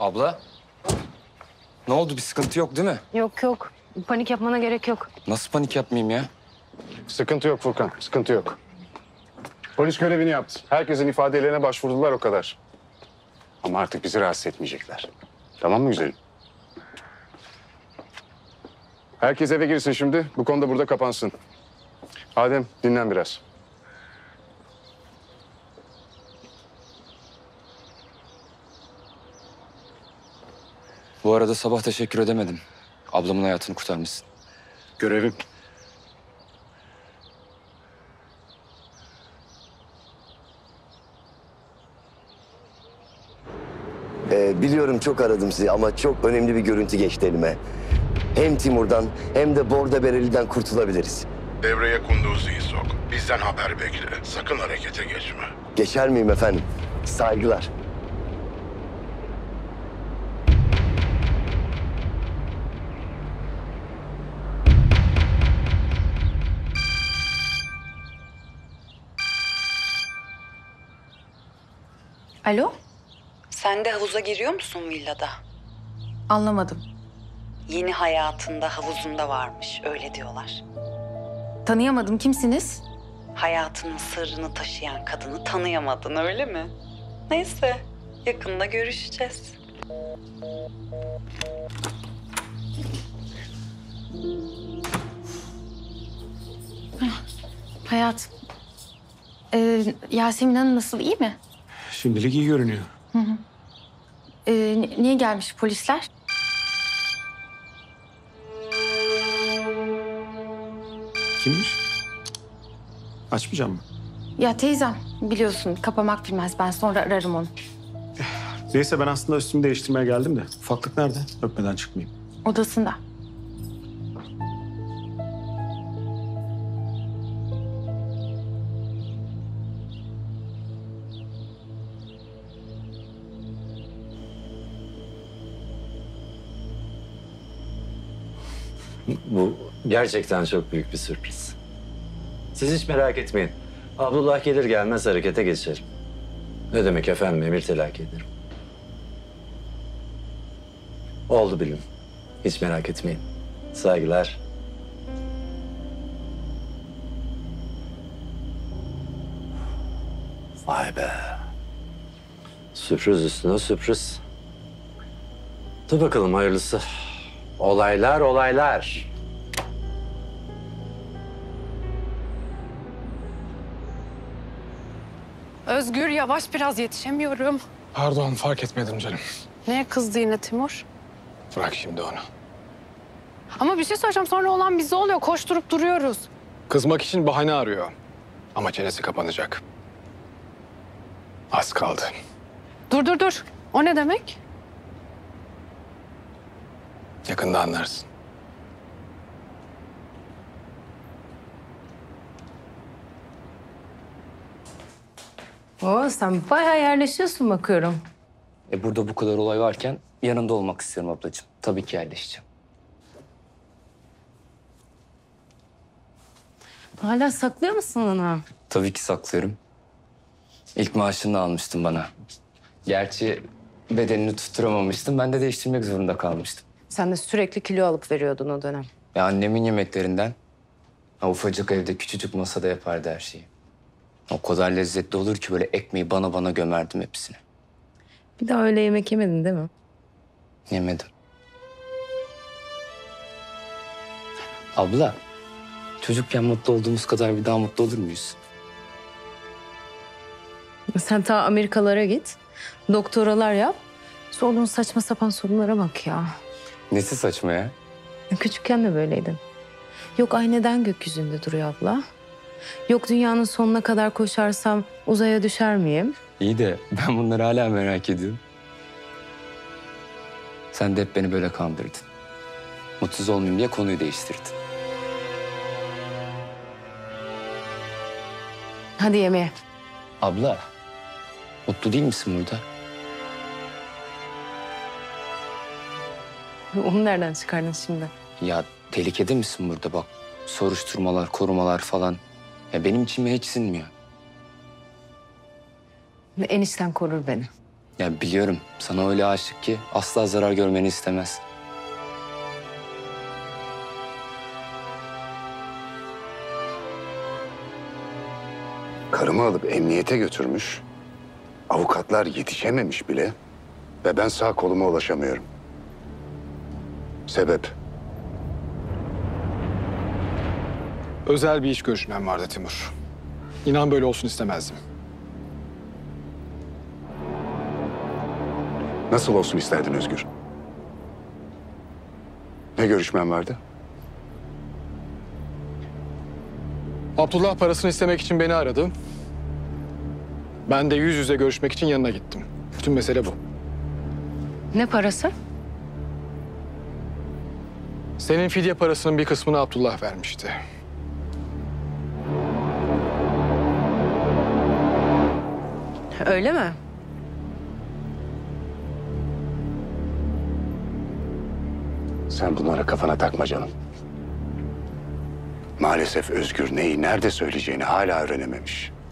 Abla, ne oldu? Bir sıkıntı yok değil mi? Yok yok. Panik yapmana gerek yok. Nasıl panik yapmayayım ya? Sıkıntı yok Furkan, sıkıntı yok. Polis görevini yaptı. Herkesin ifadelerine başvurdular o kadar. Ama artık bizi rahatsız etmeyecekler. Tamam mı güzelim? Herkes eve girsin şimdi. Bu konuda burada kapansın. Adem dinlen biraz. Bu arada sabah teşekkür edemedim. Ablamın hayatını kurtarmışsın. Görevim. Biliyorum çok aradım sizi ama çok önemli bir görüntü geçti elime. Hem Timur'dan hem de Borda Bereli'den kurtulabiliriz. Devreye Kunduzi'yi sok. Bizden haber bekle. Sakın harekete geçme. Geçer miyim efendim? Saygılar. Alo? Sen de havuza giriyor musun villada? Anlamadım. Yeni hayatında havuzunda varmış, öyle diyorlar. Tanıyamadım. Kimsiniz? Hayatının sırrını taşıyan kadını tanıyamadın, öyle mi? Neyse, yakında görüşeceğiz. Hayat. Yasemin Hanım nasıl? İyi mi? Şimdilik iyi görünüyor. Niye gelmiş polisler? Kimmiş? Açmayacağım mı? Ya teyzem biliyorsun kapamak bilmez. Ben sonra ararım onu. Neyse ben aslında üstümü değiştirmeye geldim de. Ufaklık nerede? Öpmeden çıkmayayım. Odasında. Bu gerçekten çok büyük bir sürpriz. Siz hiç merak etmeyin. Abdullah gelir gelmez harekete geçerim. Ne demek efendim, emir telakki ederim. Oldu bilin. Hiç merak etmeyin. Saygılar. Vay be. Sürpriz üstüne sürpriz. Dur bakalım hayırlısı. Olaylar olaylar. Özgür yavaş biraz yetişemiyorum. Pardon, fark etmedim canım. Neye kızdı yine Timur? Bırak şimdi onu. Ama bir şey söyleyeceğim, sonra olan bize oluyor. Koşturup duruyoruz. Kızmak için bahane arıyor. Ama çenesi kapanacak. Az kaldı. Dur. O ne demek? Yakında anlarsın. Oo, sen bayağı yerleşiyorsun bakıyorum. Burada bu kadar olay varken yanında olmak istiyorum ablacığım. Tabii ki yerleşeceğim. Hala saklıyor musun onu? Tabii ki saklıyorum. İlk maaşını da almıştın bana. Gerçi bedenini tutturamamıştım. Ben de değiştirmek zorunda kalmıştım. Sen de sürekli kilo alıp veriyordun o dönem. Ya annemin yemeklerinden. Ha, ufacık evde küçücük masada yapardı her şeyi. O kadar lezzetli olur ki böyle ekmeği bana gömerdim hepsini. Bir daha öyle yemek yemedin değil mi? Yemedim. Abla, çocukken mutlu olduğumuz kadar bir daha mutlu olur muyuz? Sen ta Amerikalara git. Doktoralar yap. Sorduğun saçma sapan sorunlara bak ya. Nesi saçma ya? Küçükken de böyleydin. Yok ay neden gökyüzünde duruyor abla? Yok dünyanın sonuna kadar koşarsam uzaya düşer miyim? İyi de ben bunları hala merak ediyorum. Sen de hep beni böyle kandırdın. Mutsuz olmayayım diye konuyu değiştirdin. Hadi yemeğe. Abla, mutlu değil misin burada? Onu nereden çıkardın şimdi? Ya tehlikede misin burada bak? Soruşturmalar, korumalar falan. Ya benim içime hiç sinmiyor. Enişten korur beni. Ya biliyorum sana öyle aşık ki asla zarar görmeni istemez. Karımı alıp emniyete götürmüş. Avukatlar yetişememiş bile. Ve ben sağ koluma ulaşamıyorum. Sebep? Özel bir iş görüşmem vardı Timur. İnan böyle olsun istemezdim. Nasıl olsun isterdin Özgür? Ne görüşmen vardı? Abdullah parasını istemek için beni aradı. Ben de yüz yüze görüşmek için yanına gittim. Bütün mesele bu. Ne parası? Senin fidye parasının bir kısmını Abdullah vermişti. Öyle mi? Sen bunlara kafana takma canım. Maalesef Özgür neyi nerede söyleyeceğini hala öğrenememiş.